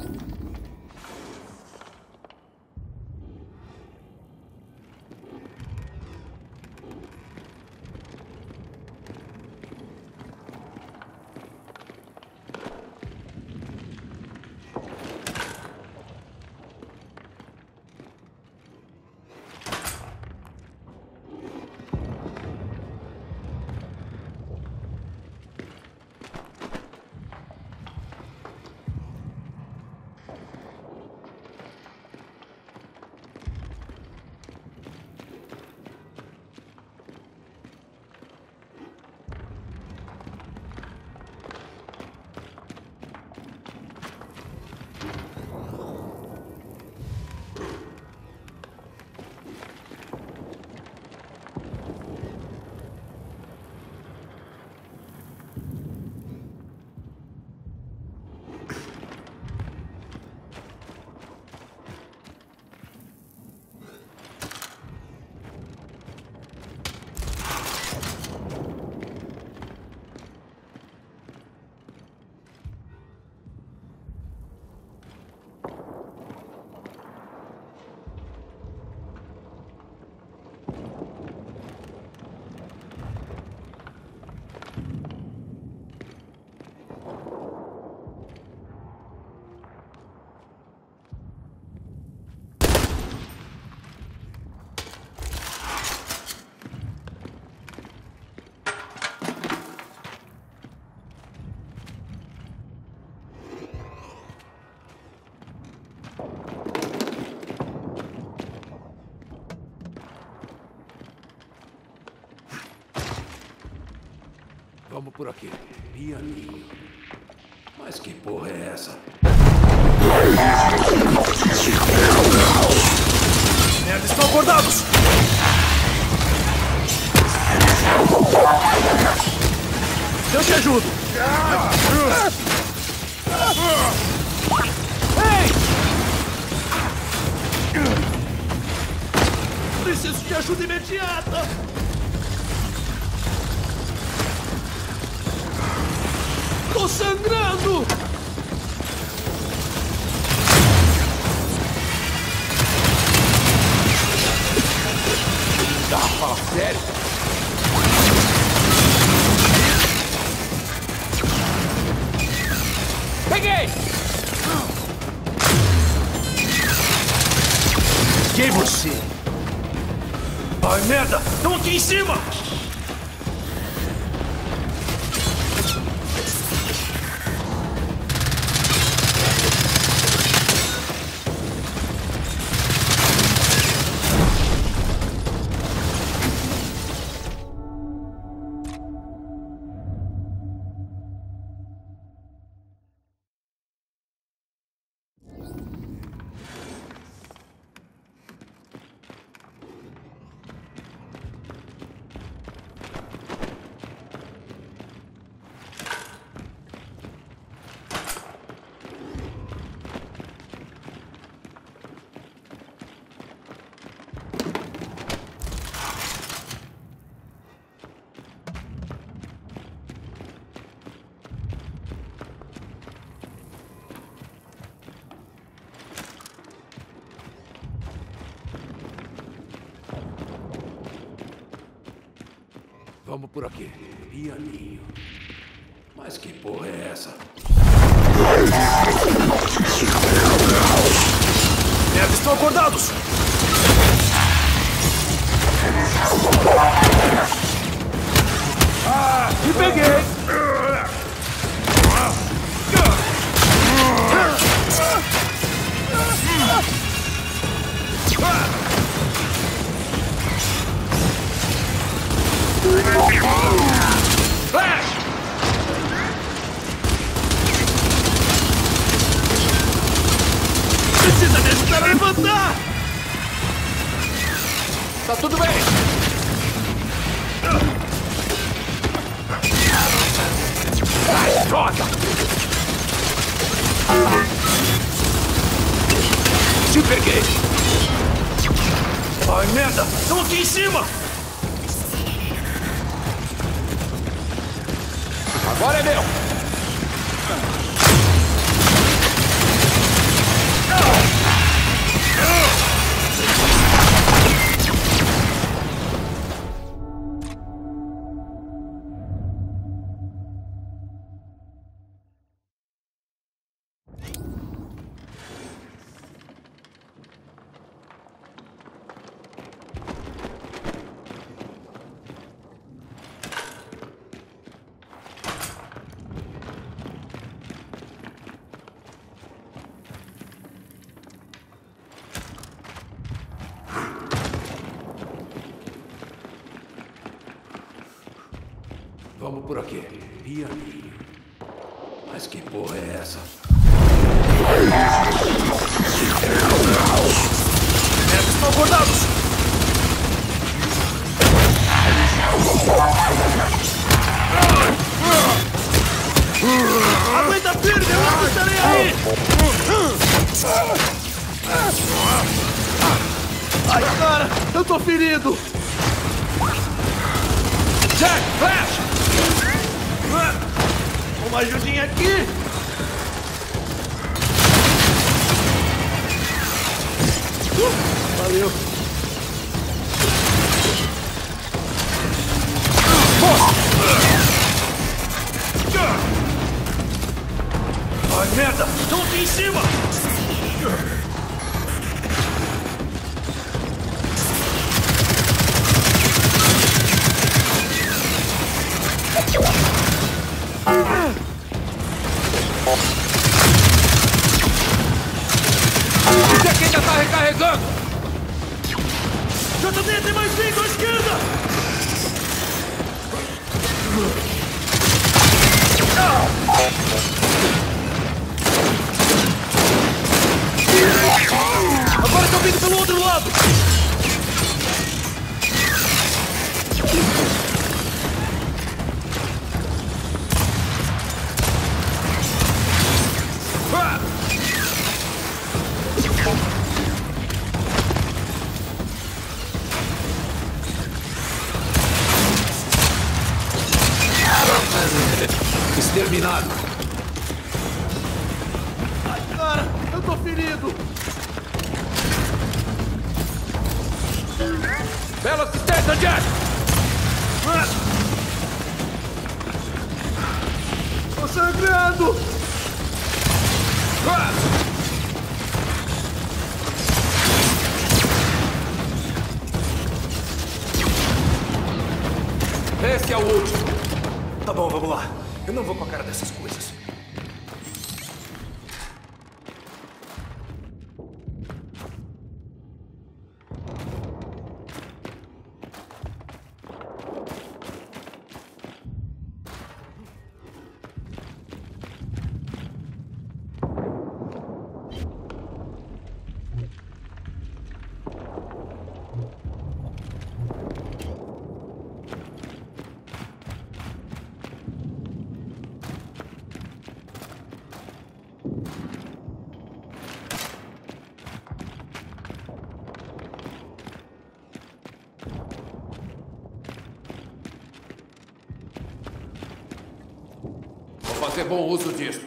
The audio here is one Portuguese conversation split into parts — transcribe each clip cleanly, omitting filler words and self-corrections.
Vamos por aqui. Pianinho. Mas que porra é essa? Merda, estão acordados! Eu te ajudo! Ei! Preciso de ajuda imediata! Tô sangrando! Tá, fala sério? Peguei! Quem é você? Ai, merda! Estão aqui em cima! Vamos por aqui. Pianinho. Mas que porra é essa? Merda, estão acordados! Me peguei! Precisa me ajudar a levantar! Tá tudo bem! Ai, droga! Te peguei! Ai, merda! Estão aqui em cima! Agora é meu! Vamos por aqui. Pianinho. Mas que porra é essa? Eles estão acordados! Aguenta firme, eu estarei aí! Ai, cara, eu tô ferido! Jack, Flash! Uma ajudinha aqui! Valeu! Ai, merda! Estão aqui em cima! Esse aqui ainda tá recarregando! JD, tem mais 5 à esquerda! Agora estão vindo pelo outro lado! Exterminado. Ai, cara, eu tô ferido. Bela assistência, Jack! Tô sangrando! Esse é o último. Tá bom, vamos lá. Eu não vou com a cara dessas coisas. Vou fazer bom uso disso.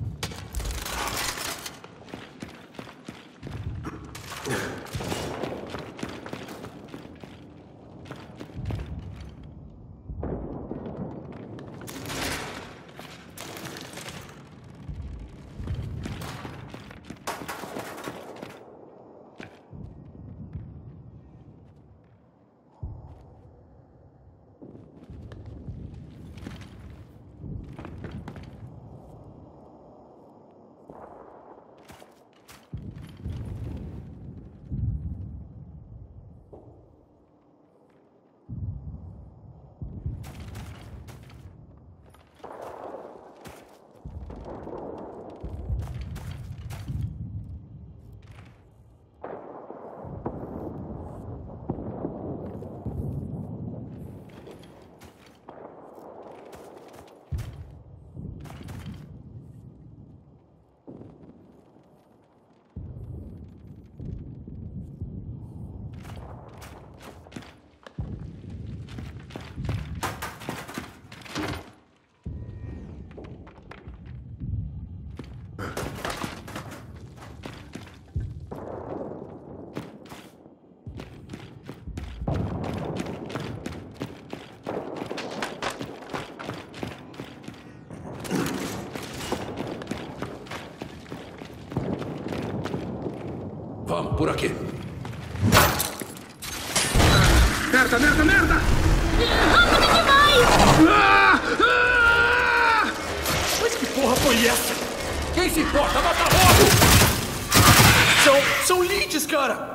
Vamos, por aqui. Merda, merda, merda! Rápido demais! Mas que porra foi essa? Quem se importa? Mata logo! São leads, cara!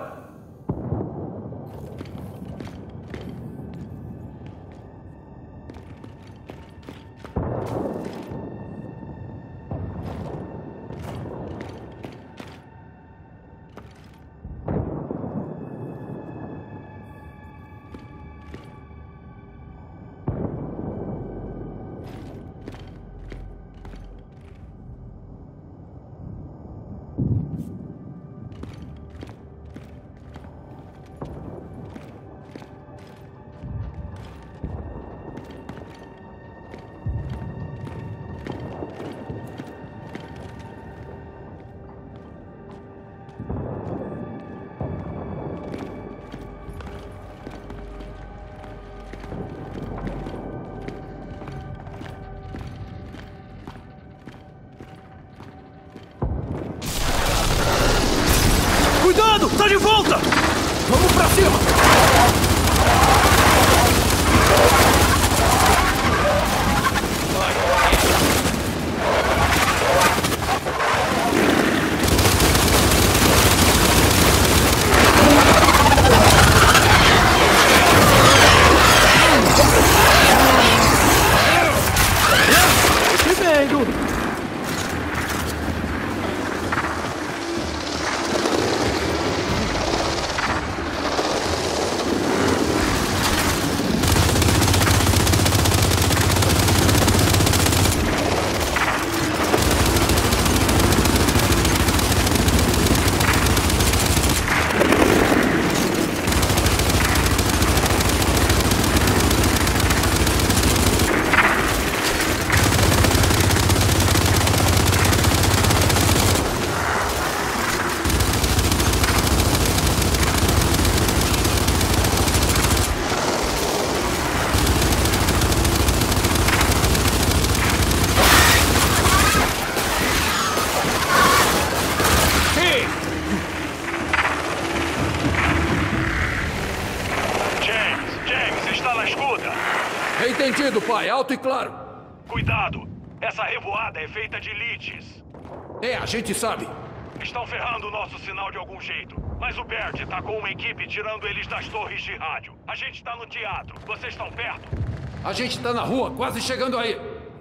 Entendido, pai. Alto e claro. Cuidado! Essa revoada é feita de leads. É, a gente sabe. Estão ferrando o nosso sinal de algum jeito. Mas o Bert tá com uma equipe tirando eles das torres de rádio. A gente tá no teatro. Vocês estão perto? A gente tá na rua, quase chegando aí.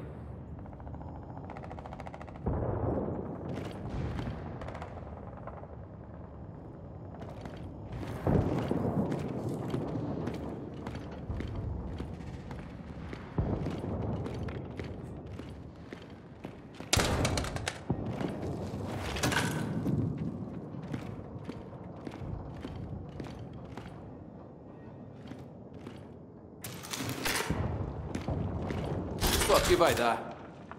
Isso aqui vai dar.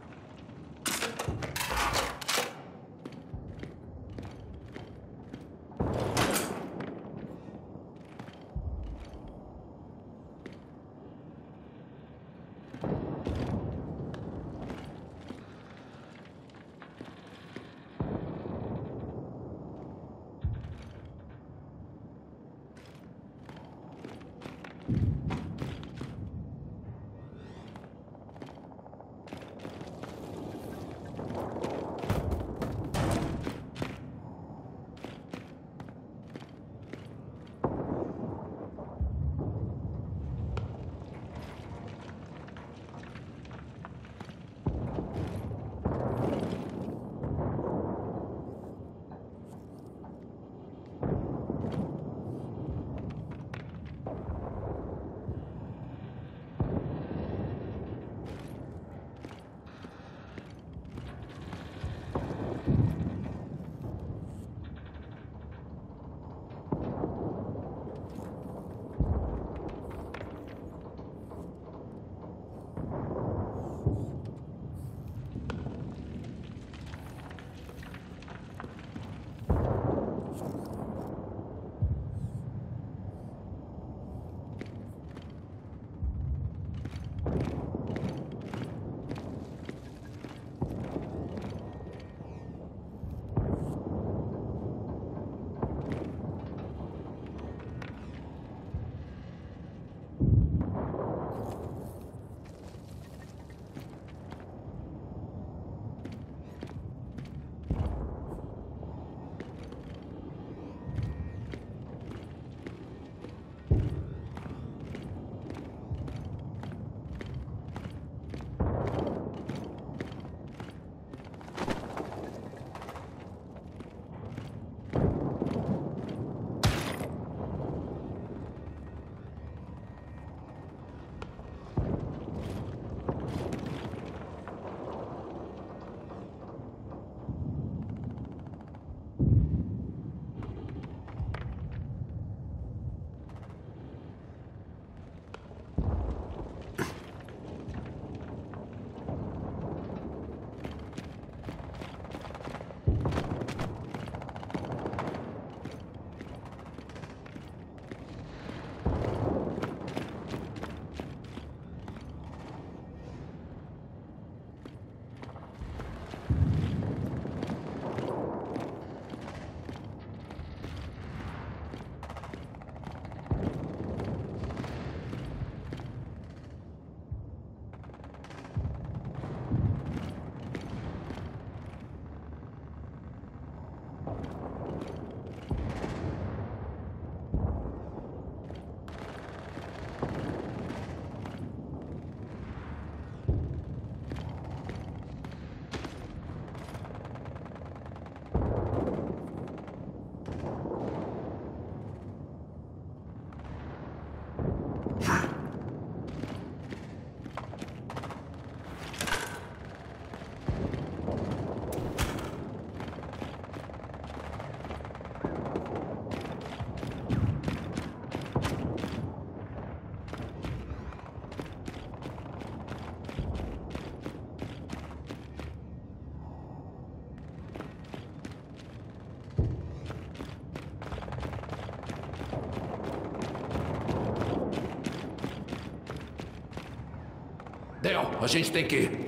Del, a gente tem que ir.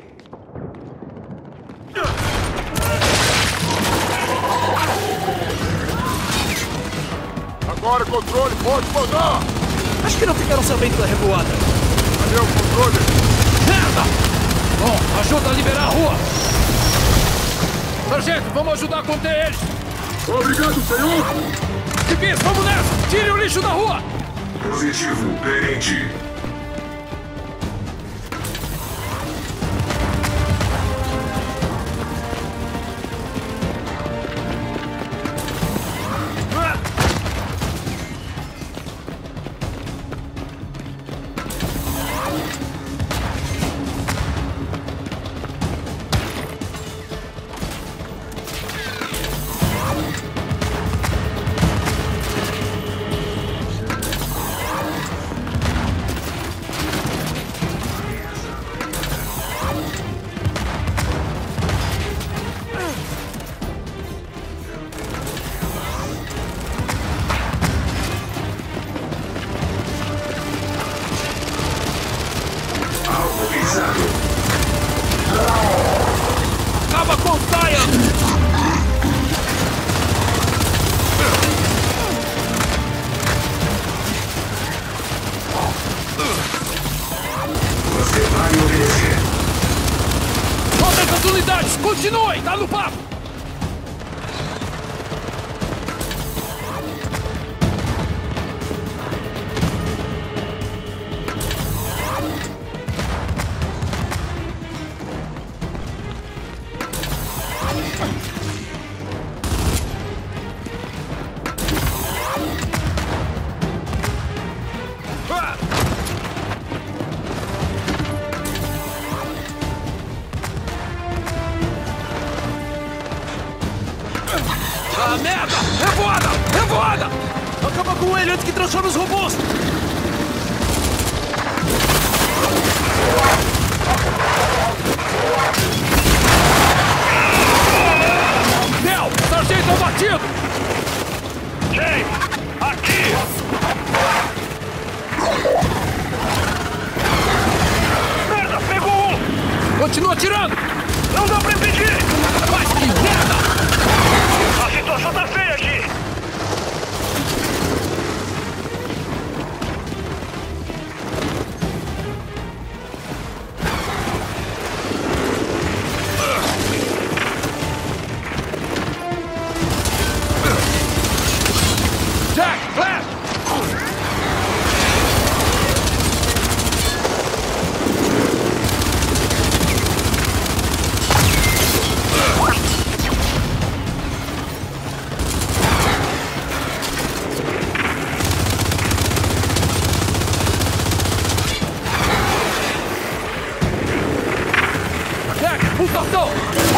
Agora o controle pode pousar! Acho que não ficaram sabendo da revoada. A Cadê o controle? Merda! Bom, ajuda a liberar a rua. Sargento, vamos ajudar a conter eles. Obrigado, senhor. Civis, vamos nessa! Tire o lixo da rua! Positivo, tenente. Acaba com o Cyan! Você vai obedecer. Todas as unidades, continuem! Tá no papo! Ah, merda! Revoada! Revoada! Acaba com ele antes que transforme os robôs! Del! Sargento abatido! James, aqui! Merda, pegou um! Continua atirando! Não dá pra impedir! Mas que merda! A situação tá feia aqui! Jack! Flash! Jack! Pulsação!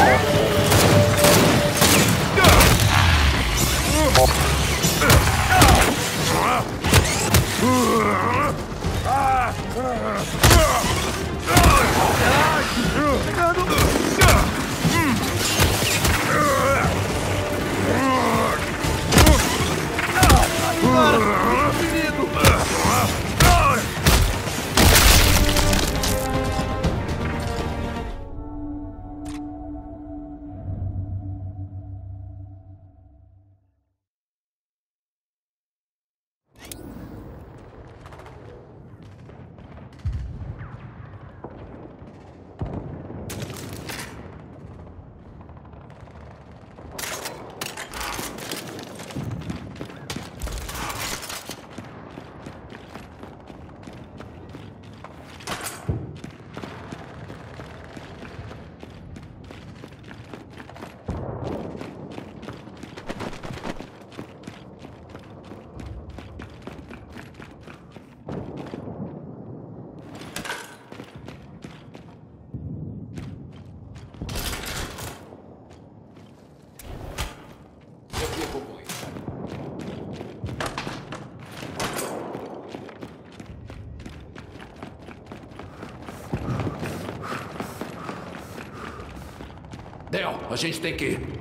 Del, a gente tem que ir.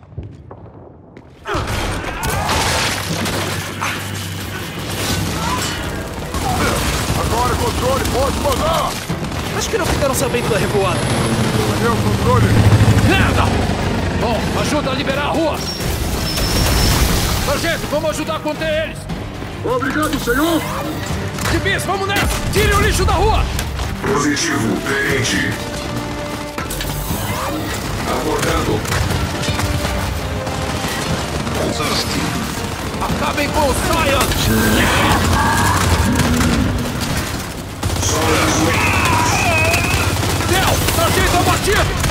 Agora, controle, pode mandar! Acho que não ficaram sabendo da revoada. Cadê o controle? Merda! Bom, ajuda a liberar a rua! Sargento, vamos ajudar a conter eles! Obrigado, senhor! Civis, vamos nessa! Tire o lixo da rua! Positivo, tenente. Abordando. Acabem com o Cyan! Del! Sargento abatido!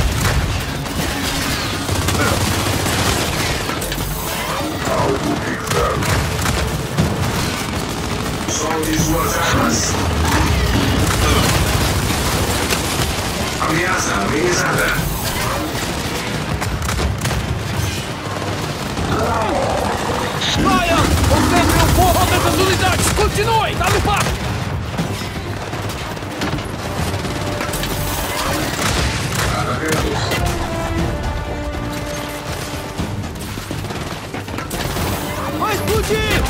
Algo picado. Solte suas armas. Ameaça amenizada. Ryan! Concentre o fogo dessas unidades! Continuem! Dá no passo! Vai explodir!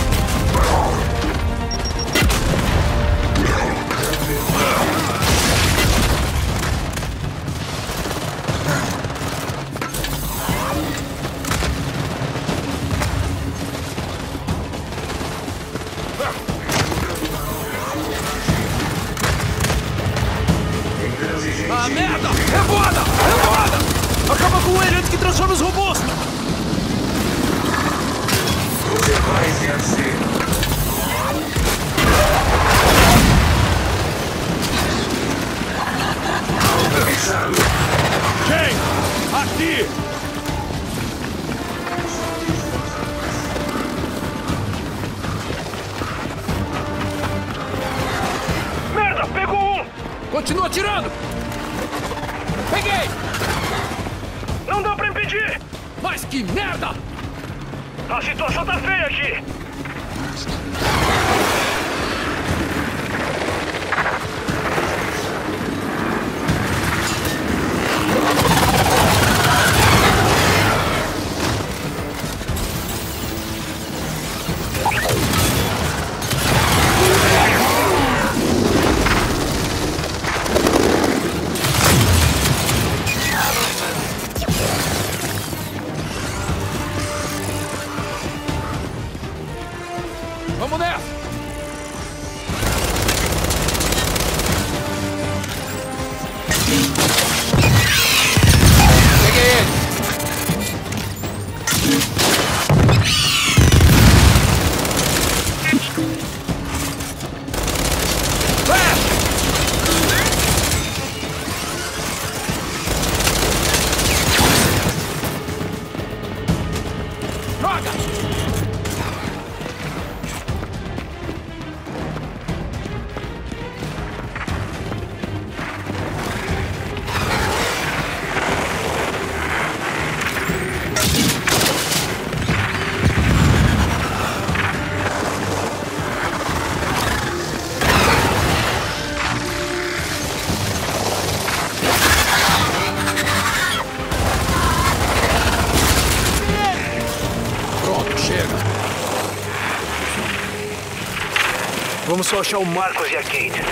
Ah, merda! Revoada! Revoada! Acaba com ele antes que transforme os robôs! Você vai se abster. Avisado. Quem? Aqui! Merda, pegou um! Continua atirando! Peguei! Não dá pra impedir! Mas que merda! A situação tá feia aqui! Vamos nessa! Peguei ele! Droga! Pronto, chega! Vamos só achar o Marcos e a Kate.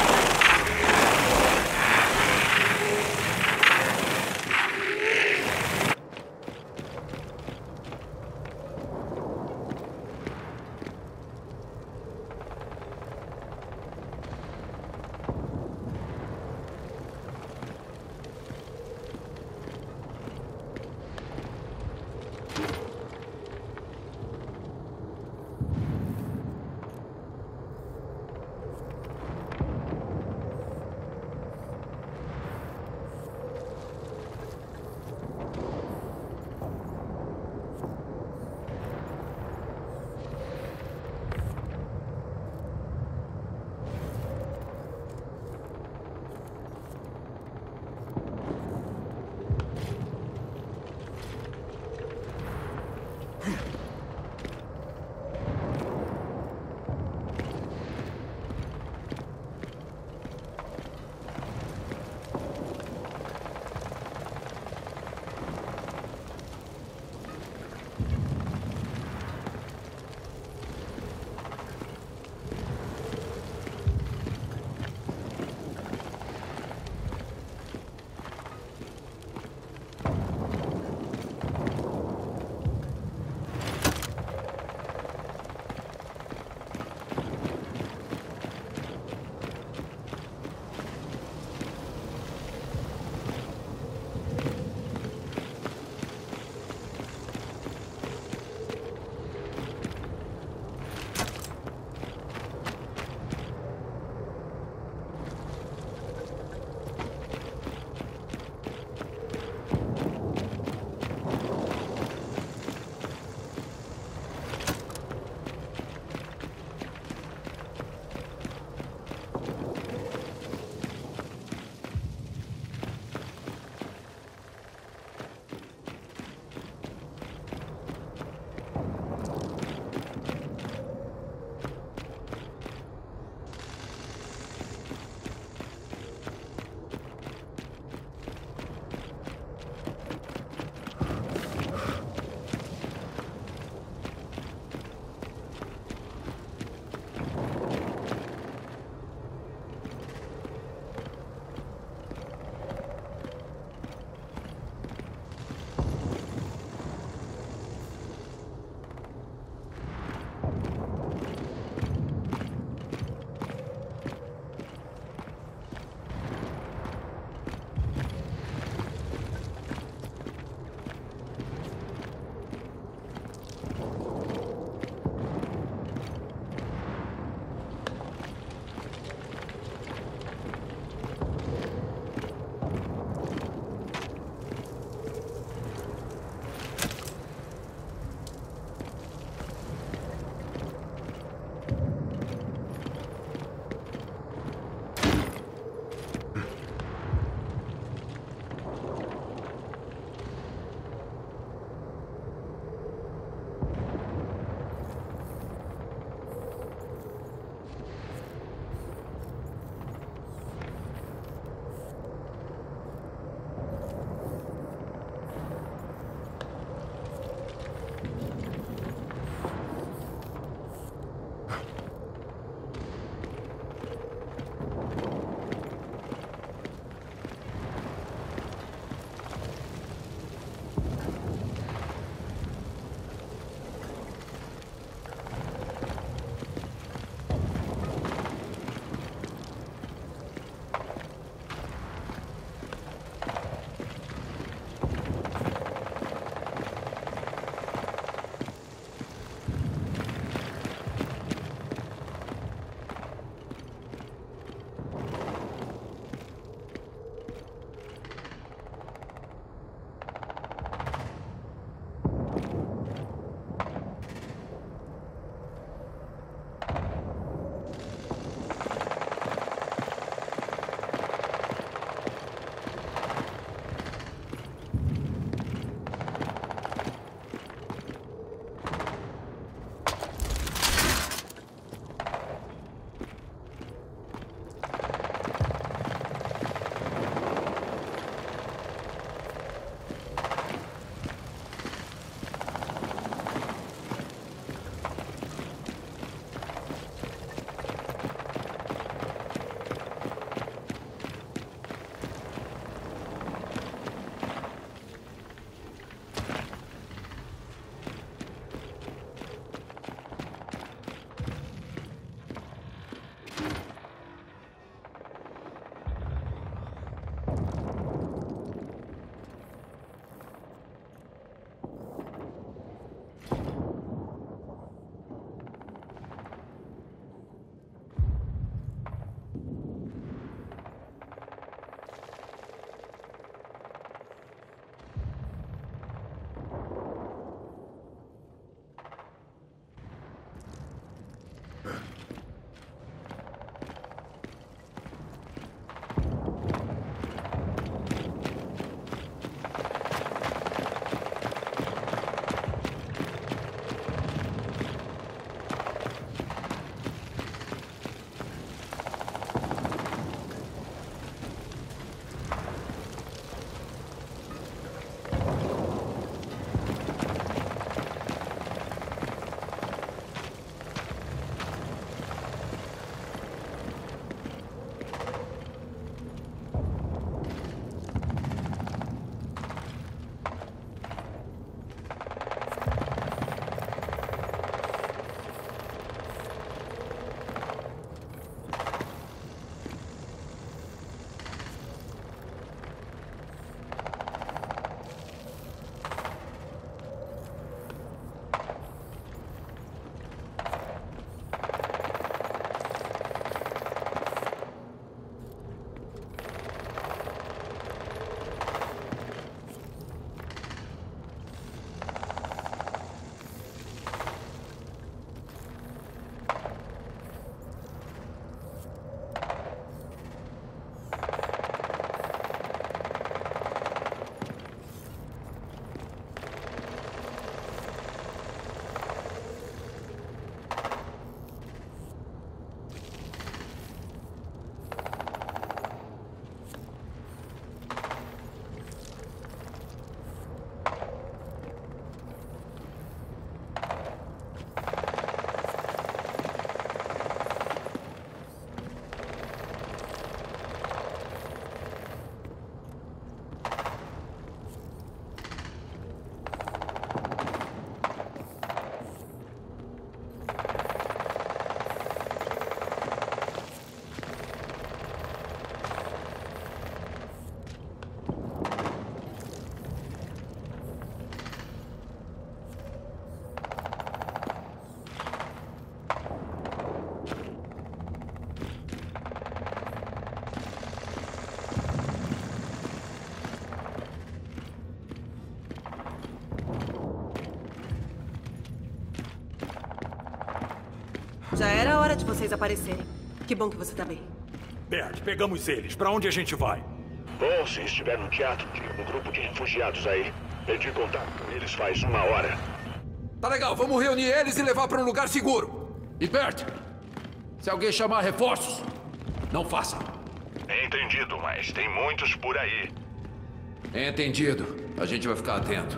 hora de vocês aparecerem. Que bom que você tá bem. Bert, pegamos eles. Pra onde a gente vai? Bom, se estiver no teatro, tem um grupo de refugiados aí. Perdi contato com eles faz 1 hora. Tá legal, vamos reunir eles e levar pra um lugar seguro. E Bert, se alguém chamar reforços, não faça. Entendido, mas tem muitos por aí. Entendido. A gente vai ficar atento.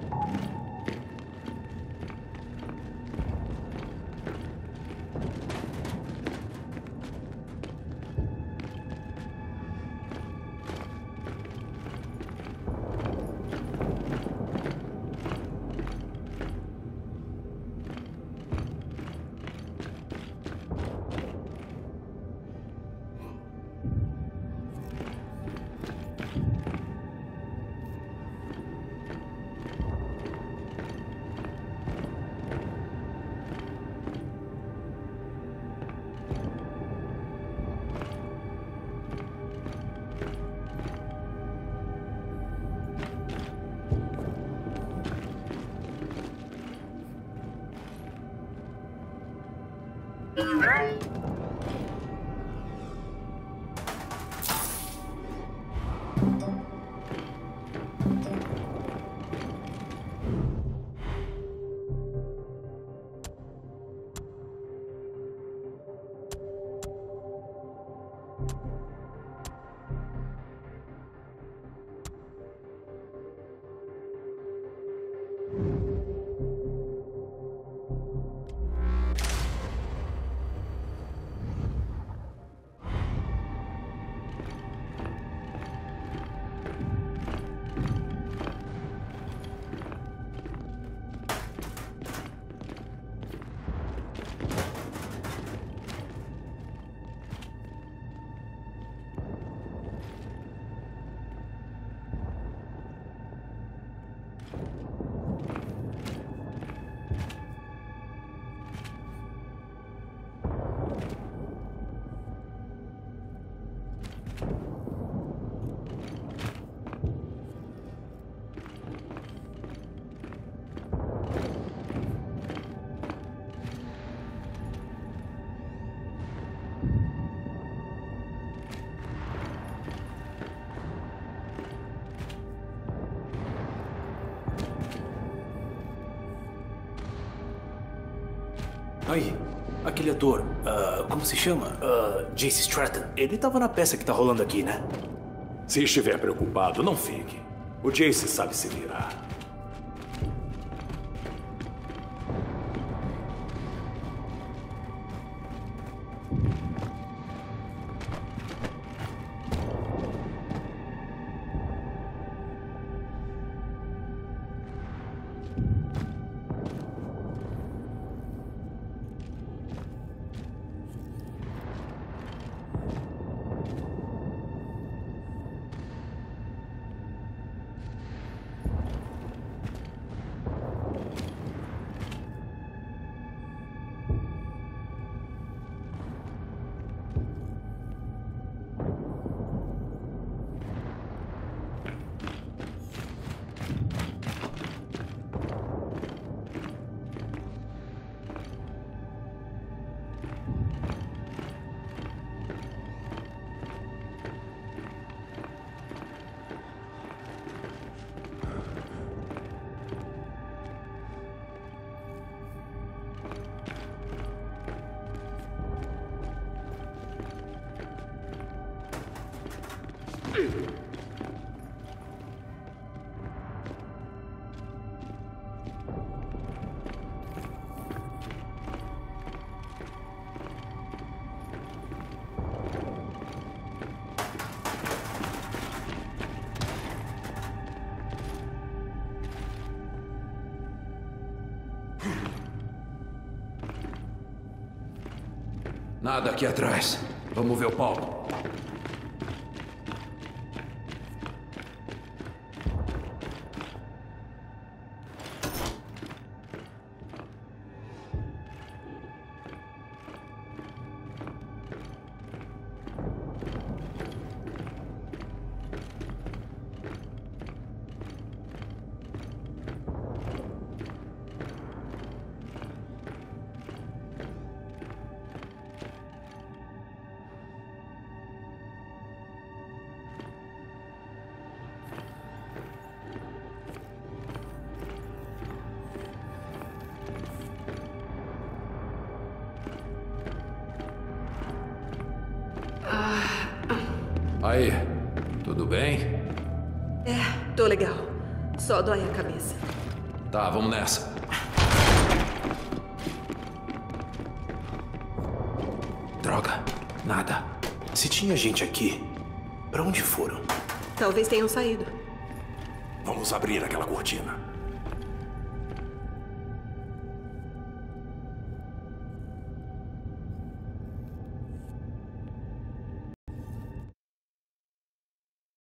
Aí, aquele ator, como se chama? Jace Stratton. Ele tava na peça que tá rolando aqui, né? Se estiver preocupado, não fique. O Jace sabe se virar. Nada aqui atrás. Vamos ver o palco. aí, tudo bem? Tô legal. Só dói a cabeça. Tá, vamos nessa. Droga, nada. Se tinha gente aqui, pra onde foram? Talvez tenham saído. Vamos abrir aquela cortina.